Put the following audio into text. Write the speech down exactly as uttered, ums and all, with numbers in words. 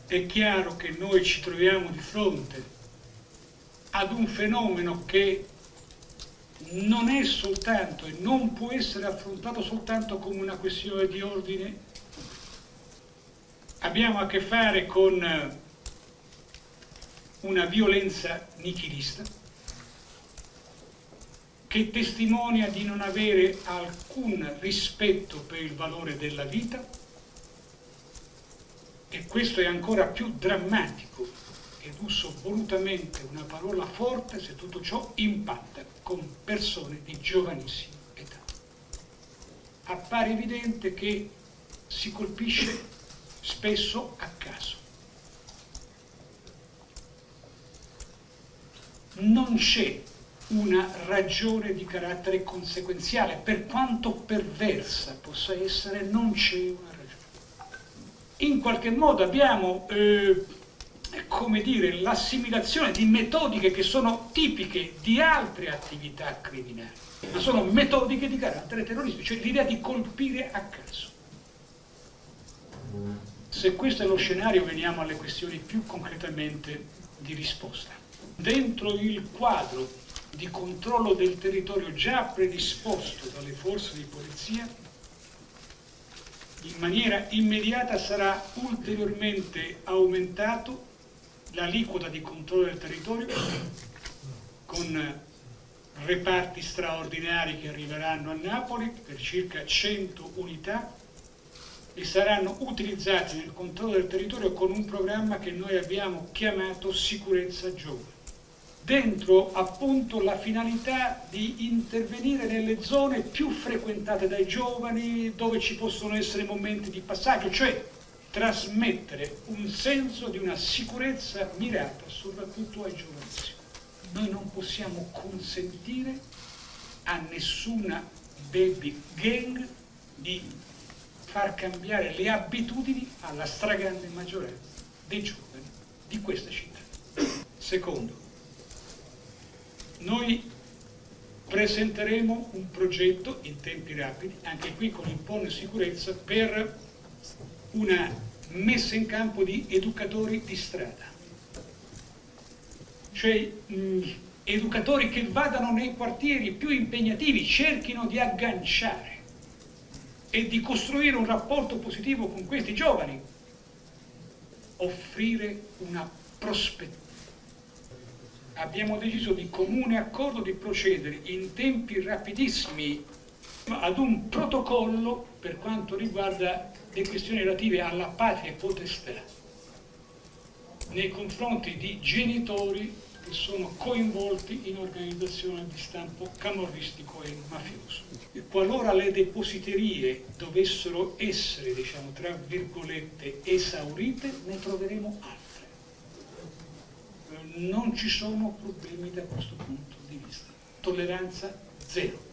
è chiaro che noi ci troviamo di fronte ad un fenomeno che non è soltanto e non può essere affrontato soltanto come una questione di ordine. Abbiamo a che fare con una violenza nichilista che testimonia di non avere alcun rispetto per il valore della vita, e questo è ancora più drammatico, ed uso volutamente una parola forte se tutto ciò impatta con persone di giovanissima età. Appare evidente che si colpisce spesso a caso. Non c'è una ragione di carattere conseguenziale, per quanto perversa possa essere, non c'è una ragione. In qualche modo abbiamo, eh, come dire, l'assimilazione di metodiche che sono tipiche di altre attività criminali, ma sono metodiche di carattere terroristico, cioè l'idea di colpire a caso. Se questo è lo scenario, veniamo alle questioni più concretamente di risposta. Dentro il quadro di controllo del territorio già predisposto dalle forze di polizia, in maniera immediata sarà ulteriormente aumentato l'aliquota di controllo del territorio con reparti straordinari che arriveranno a Napoli per circa cento unità e saranno utilizzati nel controllo del territorio con un programma che noi abbiamo chiamato Sicurezza Giovani. Dentro appunto la finalità di intervenire nelle zone più frequentate dai giovani, dove ci possono essere momenti di passaggio, cioè trasmettere un senso di una sicurezza mirata soprattutto ai giovanissimi. Noi non possiamo consentire a nessuna baby gang di far cambiare le abitudini alla stragrande maggioranza dei giovani di questa città. Secondo, noi presenteremo un progetto in tempi rapidi, anche qui con il PON Sicurezza, per una messa in campo di educatori di strada, cioè mh, educatori che vadano nei quartieri più impegnativi, cerchino di agganciare e di costruire un rapporto positivo con questi giovani, offrire una prospettiva. Abbiamo deciso di comune accordo di procedere in tempi rapidissimi ad un protocollo per quanto riguarda le questioni relative alla patria potestà nei confronti di genitori che sono coinvolti in organizzazioni di stampo camorristico e mafioso. E qualora le depositerie dovessero essere, diciamo, tra virgolette, esaurite, ne troveremo altre. Non ci sono problemi da questo punto di vista. Tolleranza zero.